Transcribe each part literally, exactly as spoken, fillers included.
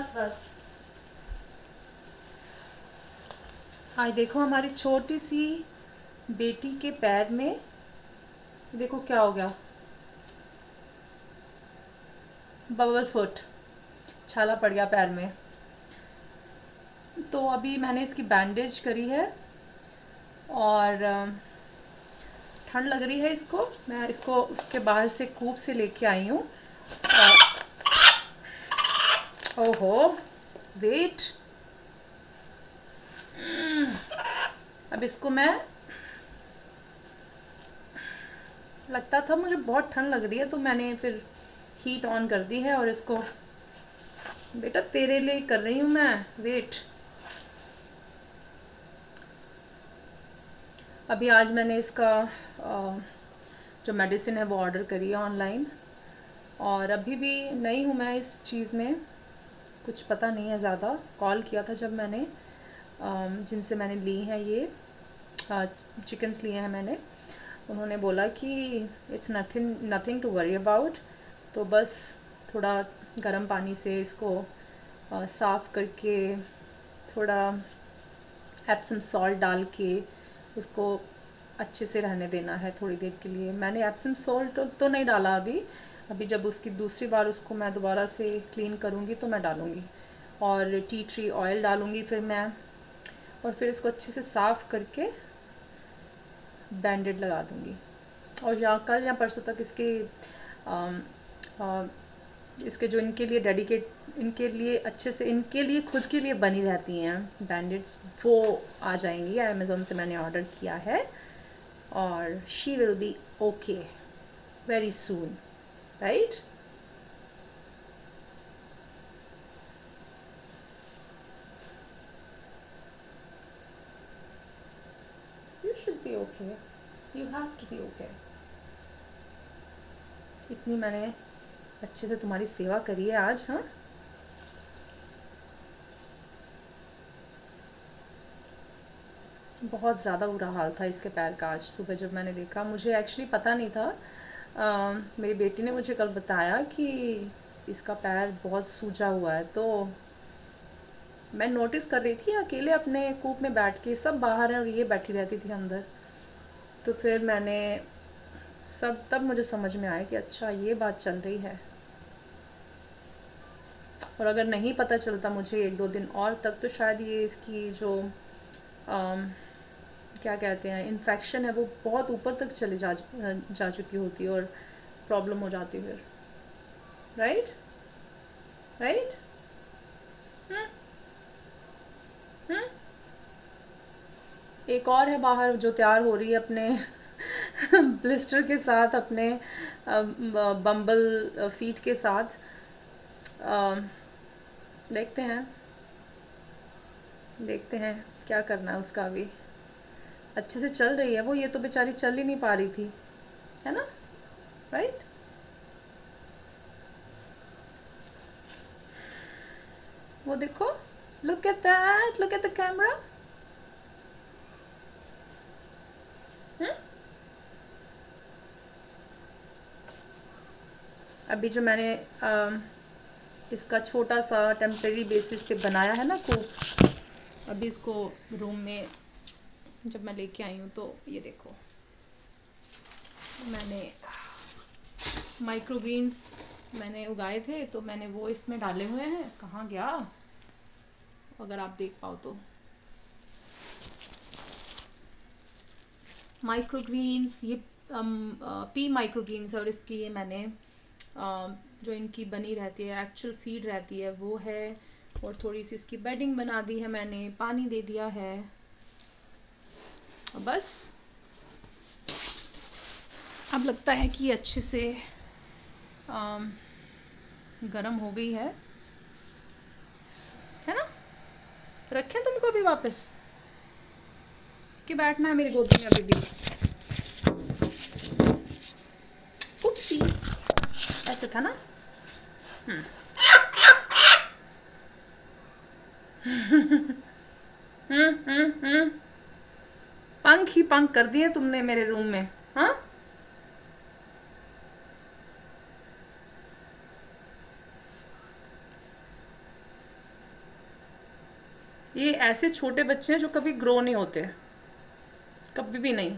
बस बस। आज देखो हमारी छोटी सी बेटी के पैर में देखो क्या हो गया, बबल फुट, छाला पड़ गया पैर में। तो अभी मैंने इसकी बैंडेज करी है और ठंड लग रही है इसको। मैं इसको उसके बाहर से कूप से लेके आई हूँ। ओहो वेट, अब इसको मैं, लगता था मुझे बहुत ठंड लग रही है तो मैंने फिर हीट ऑन कर दी है और इसको, बेटा तेरे लिए कर रही हूँ मैं, वेट। अभी आज मैंने इसका जो मेडिसिन है वो ऑर्डर करी है ऑनलाइन, और अभी भी नई हूँ मैं इस चीज़ में, कुछ पता नहीं है ज़्यादा। कॉल किया था जब मैंने जिनसे मैंने ली हैं ये चिकन्स लिए हैं मैंने, उन्होंने बोला कि it's nothing nothing to worry about. तो बस थोड़ा गर्म पानी से इसको साफ़ करके, थोड़ा एप्सम सॉल्ट डाल के उसको अच्छे से रहने देना है थोड़ी देर के लिए। मैंने एप्सम सॉल्ट तो, तो नहीं डाला अभी अभी जब उसकी दूसरी बार उसको मैं दोबारा से क्लीन करूँगी तो मैं डालूँगी, और टी ट्री ऑयल डालूँगी फिर मैं, और फिर इसको अच्छे से साफ़ करके बैंडेड लगा दूँगी। और या कल या परसों तक इसके आ, आ, इसके जो इनके लिए डेडिकेट, इनके लिए अच्छे से, इनके लिए खुद के लिए बनी रहती हैं बैंडेड्स, वो आ जाएंगी। अमेज़ोन से मैंने ऑर्डर किया है और she will be okay very soon, right. You should be okay, you have to be okay. इतनी मैंने अच्छे से तुम्हारी सेवा करी है आज। हाँ, बहुत ज़्यादा बुरा हाल था इसके पैर का। आज सुबह जब मैंने देखा, मुझे एक्चुअली पता नहीं था, आ, मेरी बेटी ने मुझे कल बताया कि इसका पैर बहुत सूजा हुआ है। तो मैं नोटिस कर रही थी अकेले अपने कूप में बैठ के, सब बाहर हैं और ये बैठी रहती थी अंदर। तो फिर मैंने सब, तब मुझे समझ में आया कि अच्छा ये बात चल रही है। और अगर नहीं पता चलता मुझे एक दो दिन और तक, तो शायद ये इसकी जो आम, क्या कहते हैं इन्फेक्शन है वो बहुत ऊपर तक चले जा जा चुकी होती और प्रॉब्लम हो जाती फिर, राइट राइट। हम्म हम्म एक और है बाहर जो तैयार हो रही है अपने ब्लिस्टर के साथ, अपने बम्बल फीट के साथ। अ, देखते हैं देखते हैं क्या करना है उसका। अभी अच्छे से चल रही है वो, ये तो बेचारी चल ही नहीं पा रही थी, है ना, राइट। वो देखो, look at that, look at the camera. अभी जो मैंने आ, इसका छोटा सा टेम्परेरी बेसिस पे बनाया है ना कूप, अभी इसको रूम में जब मैं लेके आई हूँ तो ये देखो, मैंने माइक्रोग्रीन्स मैंने उगाए थे तो मैंने वो इसमें डाले हुए हैं। कहाँ गया, अगर आप देख पाओ तो, माइक्रोग्रीन्स, ये पी माइक्रोग्रीन्स, और इसकी ये मैंने आ, जो इनकी बनी रहती है एक्चुअल फीड रहती है वो है, और थोड़ी सी इसकी बेडिंग बना दी है मैंने, पानी दे दिया है, बस। अब लगता है कि अच्छे से गर्म हो गई है है ना। रखें तुमको अभी वापस कि बैठना है मेरी गोदी में अभी भी। उपसी, ऐसे था ना। हम्म हम्म हम्म हम्म पंख ही पंख कर दिए तुमने मेरे रूम में। हाँ, ये ऐसे छोटे बच्चे हैं जो कभी ग्रो नहीं होते, कभी भी नहीं।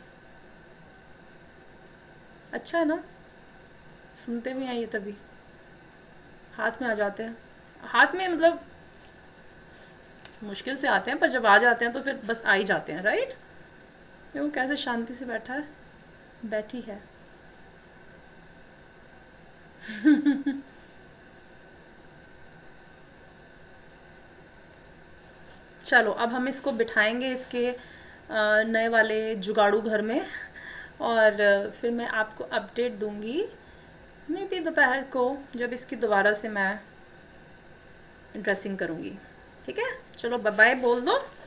अच्छा है ना, सुनते भी हैं ये तभी हाथ में आ जाते हैं। हाथ में मतलब मुश्किल से आते हैं, पर जब आ जाते हैं तो फिर बस आ ही जाते हैं, राइट। देखो कैसे शांति से बैठा है, बैठी है। चलो अब हम इसको बिठाएंगे इसके अ, नए वाले जुगाड़ू घर में, और अ, फिर मैं आपको अपडेट दूंगी मे बी दोपहर को, जब इसकी दोबारा से मैं ड्रेसिंग करूंगी। ठीक है, चलो बाय बाय बोल दो।